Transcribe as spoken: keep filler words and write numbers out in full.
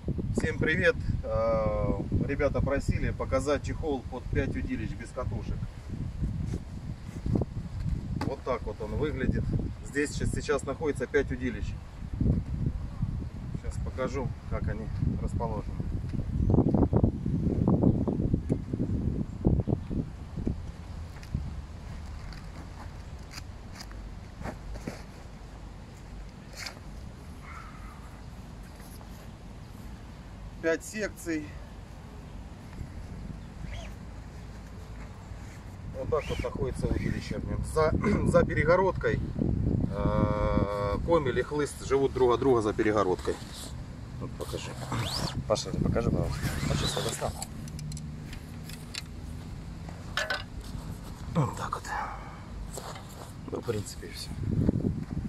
Всем привет! Ребята просили показать чехол под пять удилищ без катушек. Вот так вот он выглядит. Здесь сейчас находится пять удилищ. Сейчас покажу, как они расположены. Пять секций. Вот так вот находится удилище. За, за перегородкой э, комель и хлыст живут друг от друга за перегородкой. Вот покажи. Паша, ты покажи, пожалуйста. А сейчас я достану. Вот так вот. Ну, в принципе, и все.